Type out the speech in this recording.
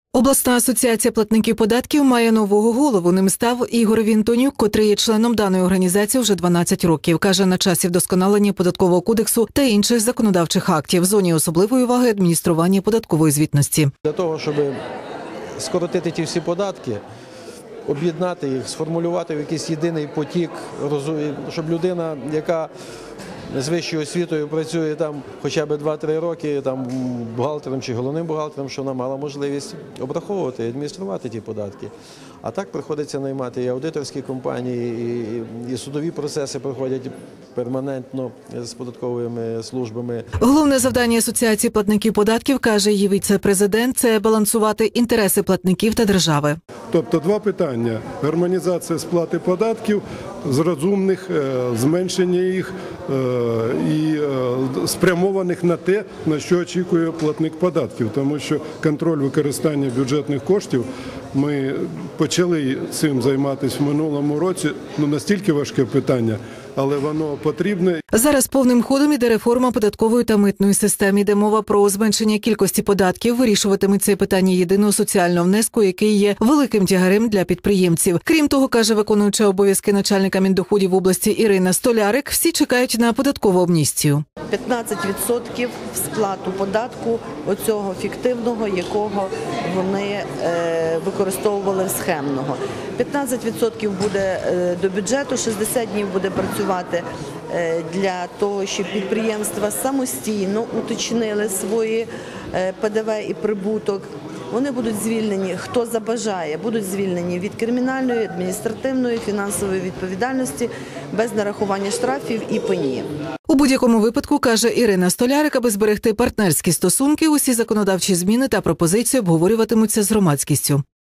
Обласна асоціація платників податків має нового голову. Ним став Ігор Вінтонюк, котрий є членом даної організації вже 12 років. Каже, на часі вдосконалення податкового кодексу та інших законодавчих актів. В зоні особливої уваги адміністрування податкової звітності. Для того, щоб скоротити ті всі податки, об'єднати їх, сформулювати в якийсь єдиний потік, щоб людина, яка з вищою освітою працює там хоча б 2-3 роки там бухгалтером чи головним бухгалтером, що вона мала можливість обраховувати і адмініструвати ті податки. А так приходиться наймати і аудиторські компанії, і судові процеси проходять перманентно з податковими службами. Головне завдання Асоціації платників податків, каже її віце-президент, це балансувати інтереси платників та держави. Тобто два питання – гармонізація сплати податків з розумних, зменшення їх і спрямованих на те, на що очікує платник податків. Тому що контроль використання бюджетних коштів, ми почали цим займатися в минулому році, настільки важке питання, але воно потрібне. Зараз повним ходом іде реформа податкової та митної системи. Йде мова про зменшення кількості податків. Вирішуватиметься питання єдиного соціального внеску, який є великим тягарем для підприємців. Крім того, каже виконуюча обов'язки начальника Міндоходів області Ірина Столярик, всі чекають на податкову амністію. 15% в сплату податку оцього фіктивного, якого вони використовували схемного. 15% буде до бюджету, 60 днів буде працювати для того, щоб підприємства самостійно уточнили свої ПДВ і прибуток. Вони будуть звільнені, хто забажає, будуть звільнені від кримінальної, адміністративної, фінансової відповідальності без нарахування штрафів і пені. У будь-якому випадку, каже Ірина Столярик, аби зберегти партнерські стосунки, усі законодавчі зміни та пропозиції обговорюватимуться з громадськістю.